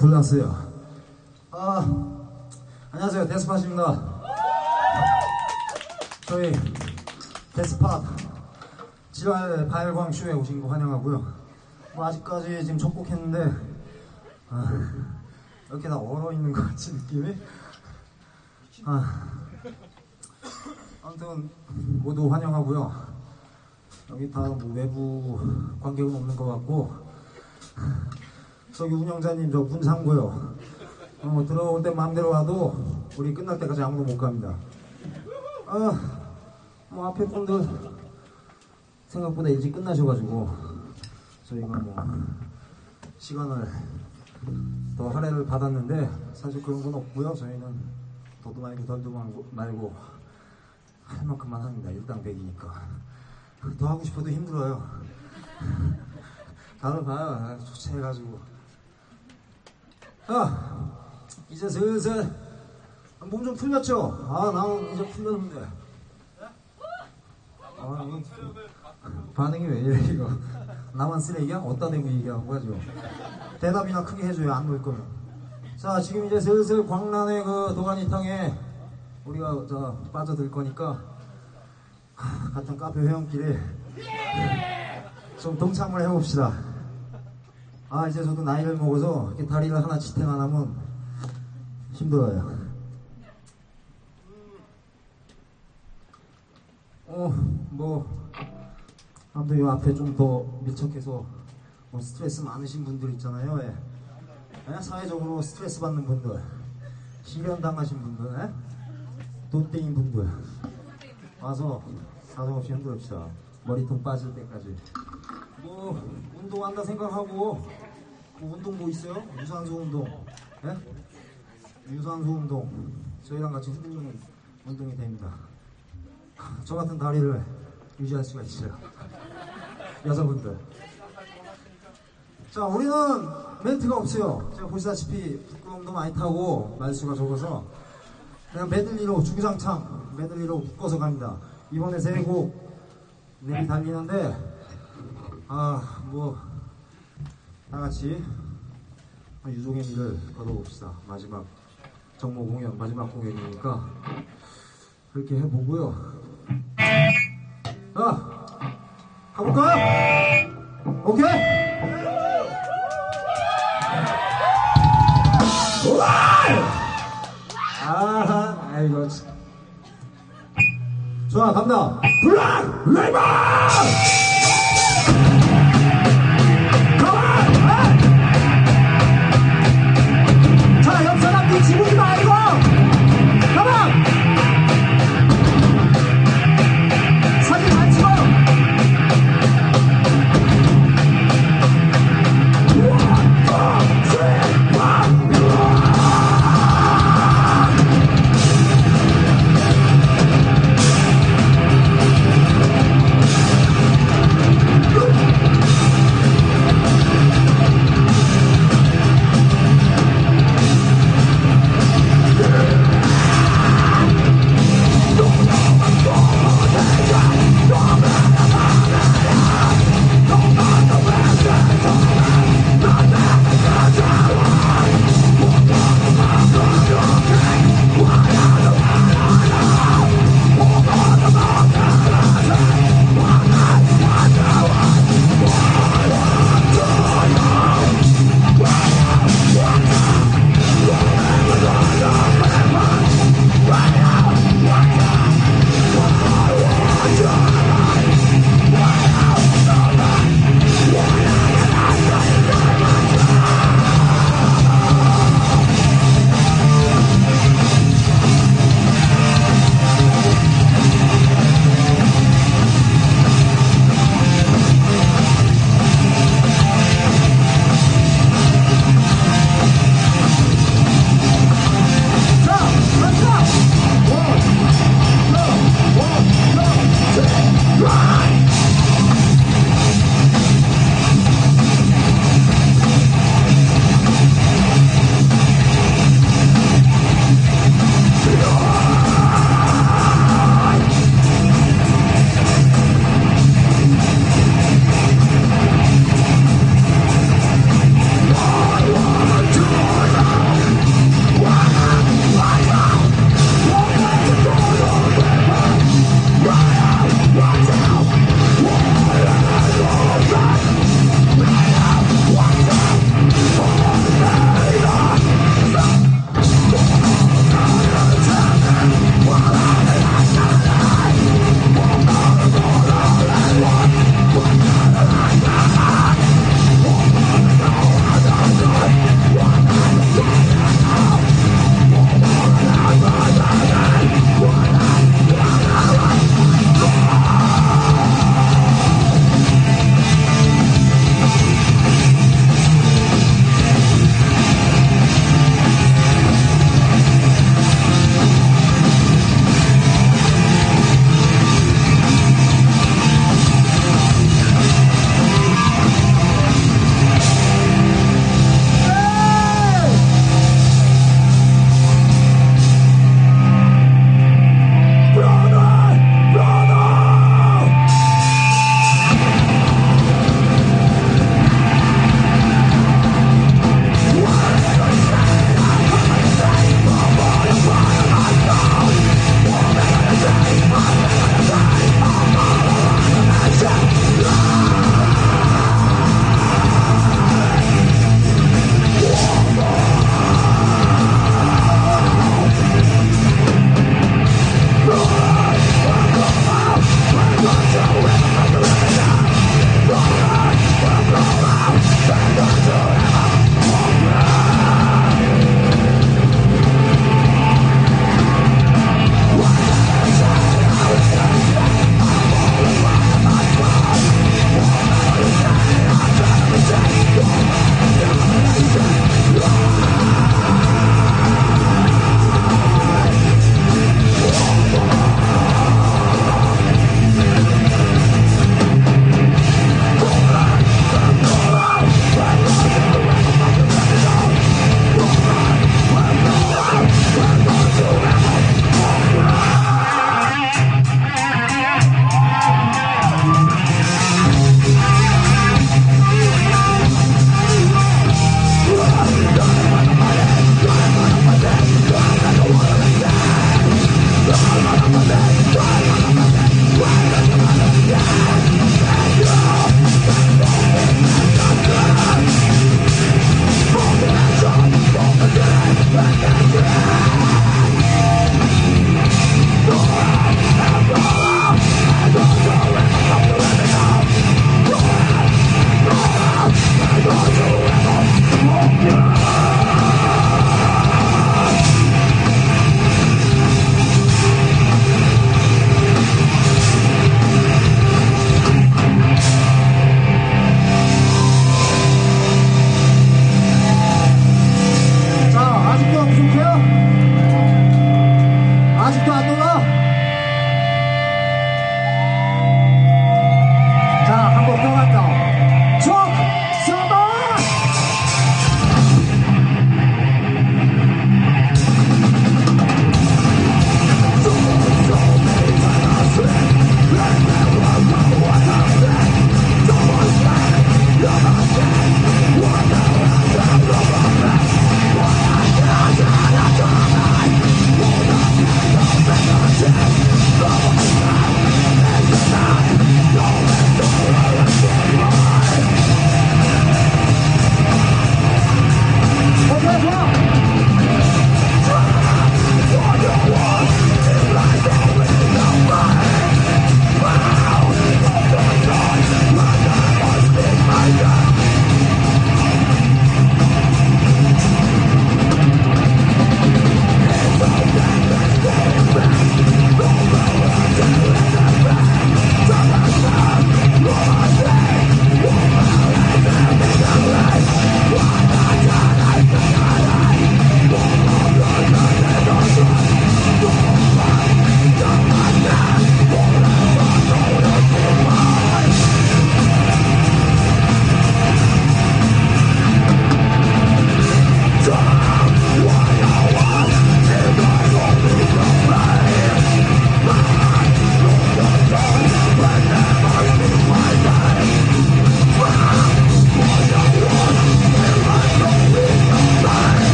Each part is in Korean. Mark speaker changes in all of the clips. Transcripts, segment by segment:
Speaker 1: 불났어요. 안녕하세요. 데스팟입니다. 저희 데스팟 7월 발광 쇼에 오신 거 환영하고요. 뭐 아직까지 지금 첫 곡 했는데 이렇게 다 얼어있는 것 같은 느낌이. 아무튼 모두 환영하고요. 여기 다 뭐 외부 관객은 없는 것 같고, 저기 운영자님 저 문 잠고요. 들어올 때 마음대로 와도 우리 끝날 때까지 아무도 못 갑니다. 뭐 앞에 분들 생각보다 일찍 끝나셔가지고 저희가 뭐 시간을 더 할애를 받았는데 사실 그런 건 없고요. 저희는 더도 말고 덜도 말고 할 만큼만 합니다. 일당백이니까. 더 하고 싶어도 힘들어요. 다들 봐요. 초췌해가지고. 이제 슬슬 몸 좀 풀렸죠? 나는 이제 풀렸는데. 반응이 왜 이래 이거. 나만 쓰레기야? 어디다 대고 얘기하고 하죠. 대답이나 크게 해줘요. 안 놓을 거면. 자, 지금 이제 슬슬 광란의 그 도가니탕에 우리가 빠져들 거니까 같은 카페 회원끼리 좀 동참을 해봅시다. 이제 저도 나이를 먹어서 이렇게 다리를 하나 지탱 안 하면 힘들어요. 아무튼 이 앞에 좀 더 밀착해서 뭐 스트레스 많으신 분들 있잖아요. 사회적으로 스트레스 받는 분들, 실현 당하신 분들, 돈 떼인 분들 와서 사정없이 흔들읍시다. 머리통 빠질 때까지. 뭐 운동한다 생각하고 운동 뭐 있어요? 유산소 운동. 유산소 운동 저희랑 같이 흔들리는 운동이 됩니다. 저 같은 다리를 유지할 수가 있어요. 여자분들. 자, 우리는 멘트가 없어요. 제가 보시다시피 부끄럼도 많이 타고 말수가 적어서 그냥 메들리로, 주구장창 메들리로 묶어서 갑니다. 이번에 세 곡 내비 달리는데 뭐 다같이 유종의 미를 걸어봅시다. 마지막 정모 공연, 마지막 공연이니까 그렇게 해보고요. 가볼까요? 오케이? 아이고. 좋아, 갑니다. 블랙 레이버! 자, 옆 사람들 지르지 말고! 가만! 사진 안 찍어!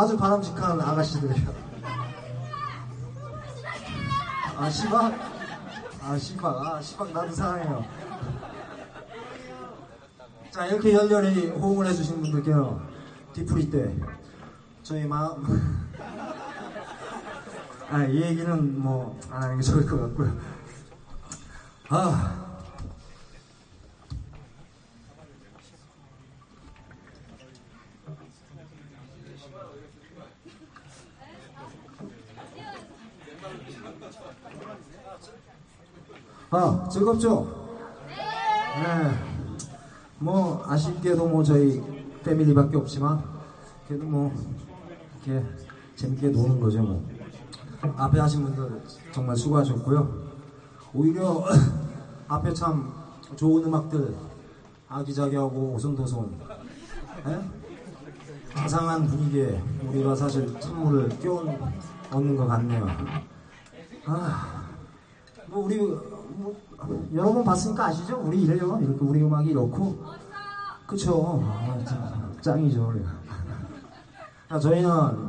Speaker 1: 아주 바람직한 아가씨들이야. 아, 시박? 아, 시박 나도 사랑해요. 자, 이렇게 열렬히 호응을 해주신 분들께요, 뒤풀이 때 저희 마음 이 얘기는 뭐 안 하는 게 좋을 것 같고요. 즐겁죠? 네. 뭐 아쉽게도 뭐 저희 패밀리밖에 없지만 그래도 뭐 이렇게 재밌게 노는 거죠. 뭐 앞에 하신 분들 정말 수고하셨고요. 오히려 앞에 참 좋은 음악들 아기자기하고 오손도손 자상한 분위기에 우리가 사실 찬물을 끼얹는 것 같네요. 뭐 우리 여러 번 봤으니까 아시죠? 우리 이래요. 이렇게 우리 음악이 이렇고, 그쵸? 짱이죠, 우리가. 저희는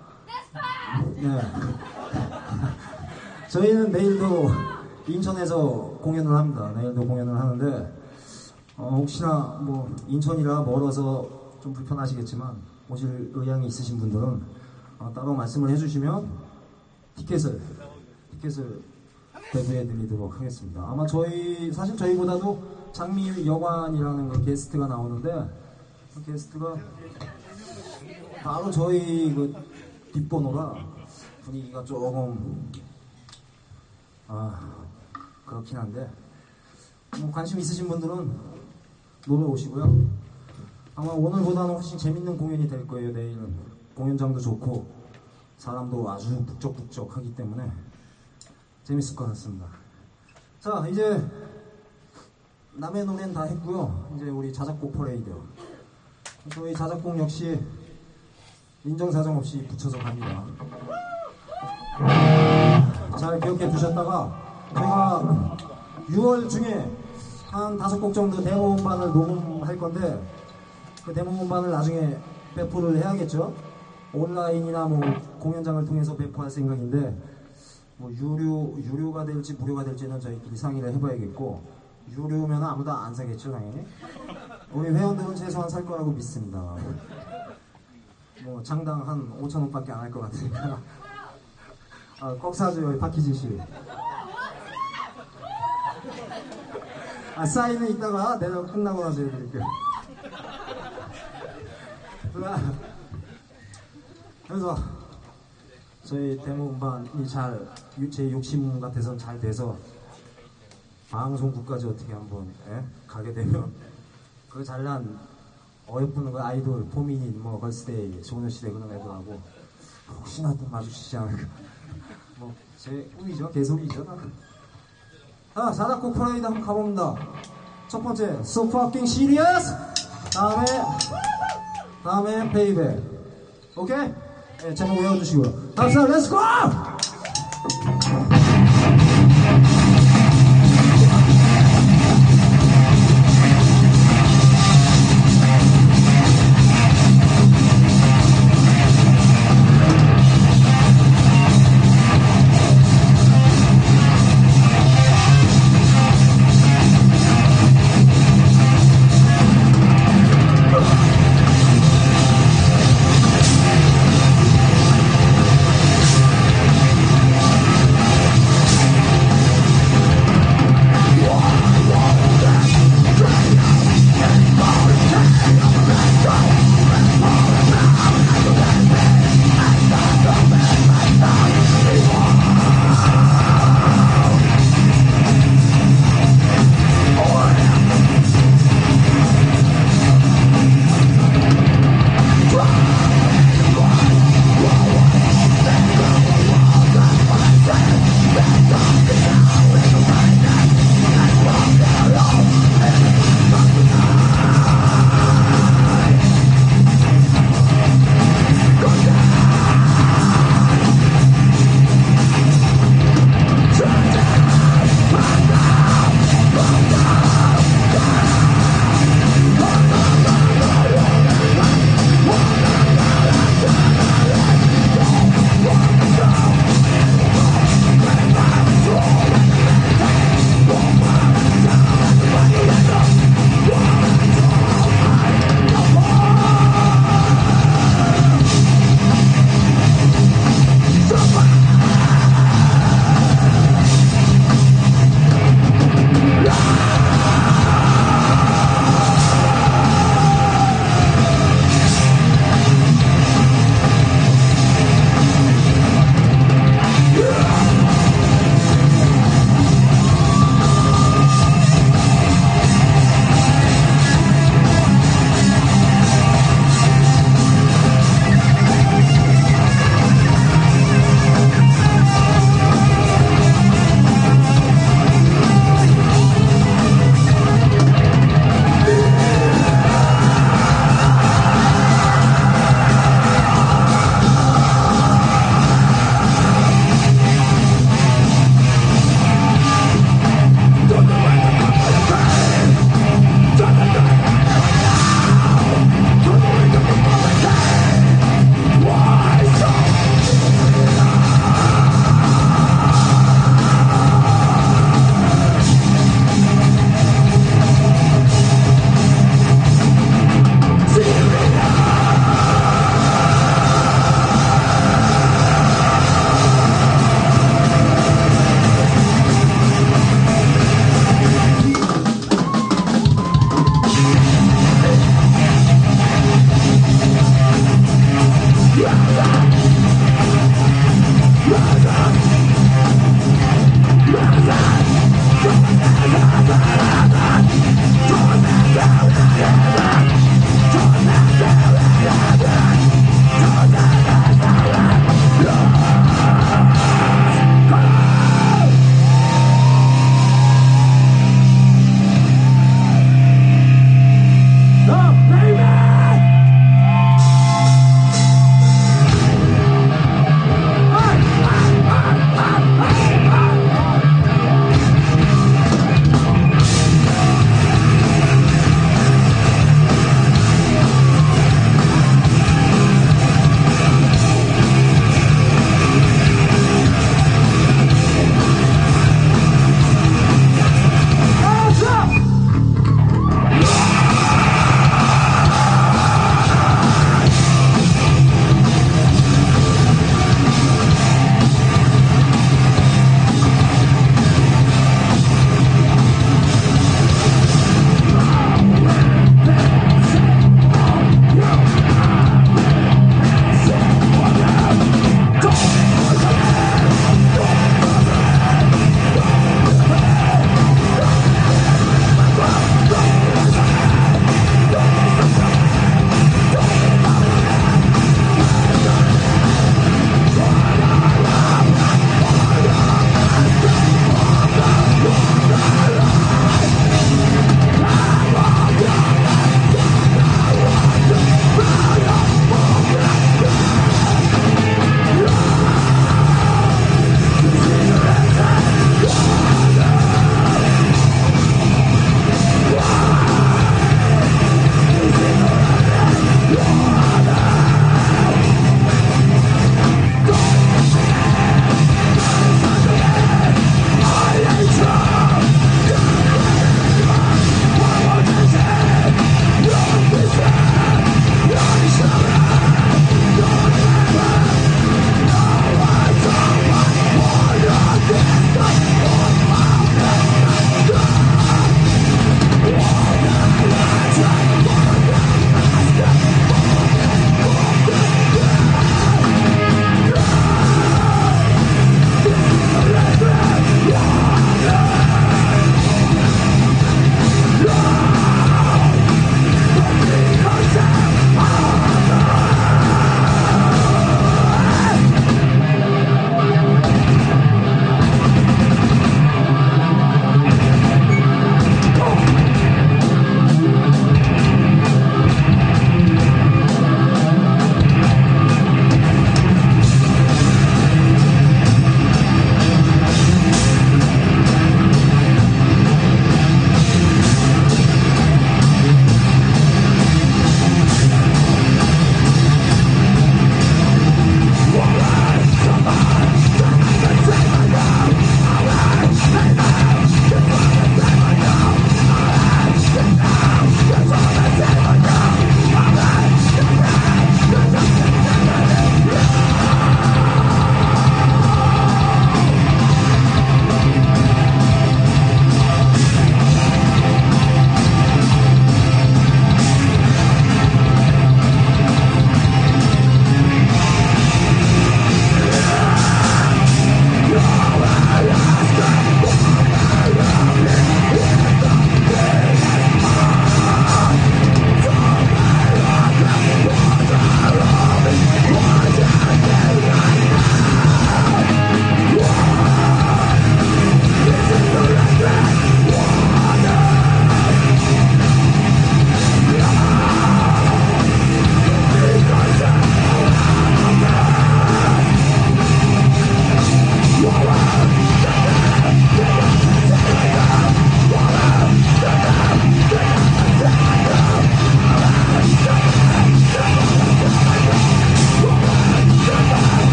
Speaker 1: 저희는 내일도 인천에서 공연을 합니다. 내일도 공연을 하는데 혹시나 뭐 인천이라 멀어서 좀 불편하시겠지만 오실 의향이 있으신 분들은 따로 말씀을 해주시면 티켓을 배부해드리도록 하겠습니다. 아마 사실 저희보다도 장미 여관이라는 그 게스트가 나오는데, 그 게스트가 바로 저희 그 뒷번호라 분위기가 조금 그렇긴 한데, 뭐 관심 있으신 분들은 놀러 오시고요. 아마 오늘보다는 훨씬 재밌는 공연이 될 거예요. 내일은 공연장도 좋고 사람도 아주 북적북적하기 때문에 재밌을 것 같습니다. 자, 이제 남의 노래는 다 했고요. 이제 우리 자작곡 퍼레이드. 저희 자작곡 역시 인정사정 없이 붙여서 갑니다. 잘 기억해 두셨다가 제가 6월 중에 한 5곡 정도 데모 음반을 녹음할 건데, 그 데모 음반을 나중에 배포를 해야겠죠. 온라인이나 뭐 공연장을 통해서 배포할 생각인데, 뭐 유료가 될지 무료가 될지는 저희끼리 상의를 해봐야겠고, 유료면 아무도 안 사겠죠, 당연히. 우리 회원들은 최소한 살 거라고 믿습니다. 뭐 장당 한 5,000원밖에 안 할 것 같으니까 꼭 사줘요, 박희진 씨. 사인은 이따가 내가 끝나고 나서 해드릴게요. 그래서 저희 데모 음반이 제 욕심 같아서는 잘 돼서 방송국까지 어떻게 한번 가게 되면 그 잘난 어여쁜 그 아이돌 포미닛 뭐 걸스데이 소녀시대 그런 애들하고 혹시나 또 마주치지 않을까, 뭐 제 꿈이죠. 개소리죠. 자, 자작곡 퍼레이드 한번 가봅니다. 첫 번째 So Fucking Serious, 다음에 Payback. 오케이? 네, 제목 외워주시고요. 다음 렛츠 고!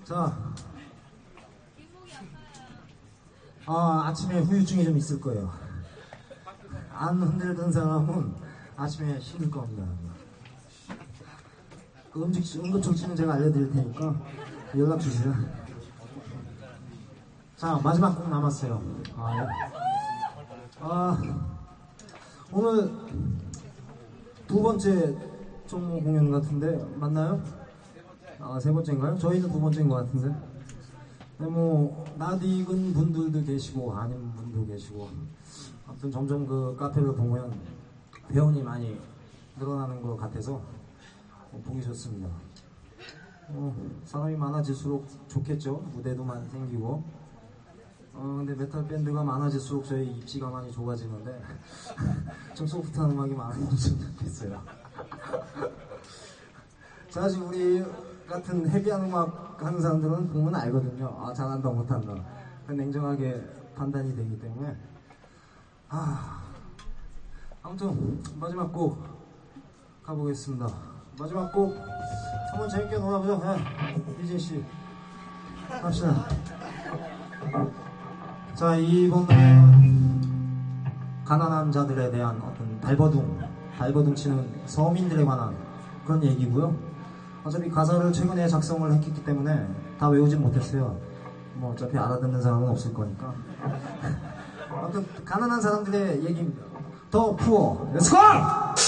Speaker 1: 자, 아침에 후유증이 좀 있을 거예요. 안 흔들던 사람은 아침에 힘들 겁니다. 그 응급처치는 제가 알려드릴 테니까 연락 주세요. 자, 마지막 곡 남았어요. 오늘 두 번째 종목 공연 같은데 맞나요? 세 번째인가요? 저희는 두 번째인 것 같은데. 뭐 낯익은 분들도 계시고 아닌 분도 계시고, 아무튼 점점 그 카페를 보면 회원이 많이 늘어나는 것 같아서 보기 좋습니다. 사람이 많아질수록 좋겠죠. 무대도 많이 생기고. 근데 메탈 밴드가 많아질수록 저희 입지가 많이 좁아지는데 좀 소프트한 음악이 많아졌으면 좋겠어요. 사실 우리 같은 헤비한 음악 하는 사람들은 보면 알거든요. 잘한다 못한다. 냉정하게 판단이 되기 때문에. 아무튼 마지막 곡 가보겠습니다. 마지막 곡 한번 재밌게 놀아보죠. 이진씨 갑시다. 자, 이번 노래는 가난한 자들에 대한 어떤 발버둥 치는 서민들에 관한 그런 얘기고요. 어차피 가사를 최근에 작성을 했기 때문에 다 외우진 못했어요. 뭐 어차피 알아듣는 사람은 없을 거니까. 아무튼 가난한 사람들의 얘기입니다. 더 푸어. 렛츠고!